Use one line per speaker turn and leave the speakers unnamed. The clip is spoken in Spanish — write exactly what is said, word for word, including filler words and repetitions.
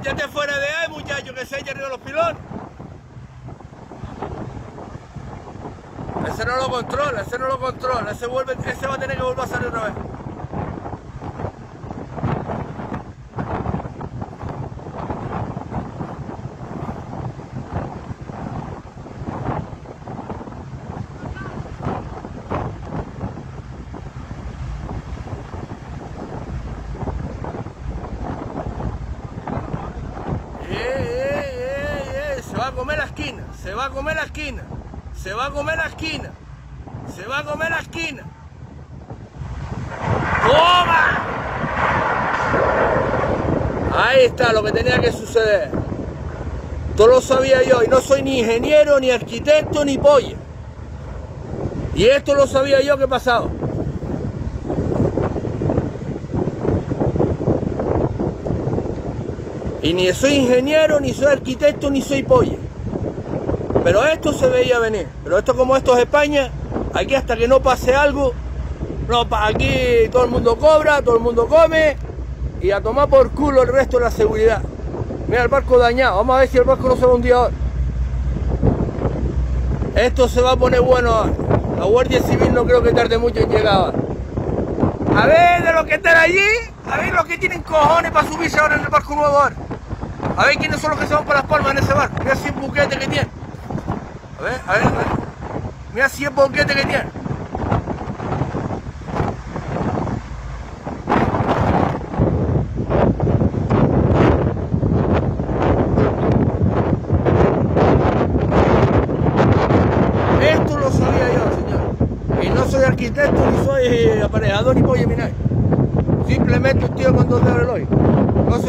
Métete fuera de ahí, muchacho, que se eche arriba los pilones. Ese no lo controla, ese no lo controla, ese, vuelve, ese va a tener que volver a salir otra vez. Se va a comer la esquina, se va a comer la esquina, se va a comer la esquina, se va a comer la esquina. ¡Toma! Ahí está lo que tenía que suceder. Todo lo sabía yo y no soy ni ingeniero, ni arquitecto, ni polla. Y esto lo sabía yo que pasaba. Y ni soy ingeniero, ni soy arquitecto, ni soy polla. Pero esto se veía venir. Pero esto, como esto es España, aquí hasta que no pase algo, no, aquí todo el mundo cobra, todo el mundo come, y a tomar por culo el resto de la seguridad. Mira el barco dañado, vamos a ver si el barco no se va a hundir ahora. Esto se va a poner bueno ahora. La Guardia Civil no creo que tarde mucho en llegar ahora. A ver, de los que están allí, a ver los que tienen cojones para subirse ahora en el barco nuevo ahora. A ver quiénes son los que se van por las palmas en ese barco. Mira si un buquete que tiene. A ver, a ver, a ver. Mira si es buquete que tiene. Esto lo sabía yo, señor. Y no soy arquitecto, ni soy aparejador, ni pollo, ni nada. Simplemente un tío con dos dedos del hoyo. No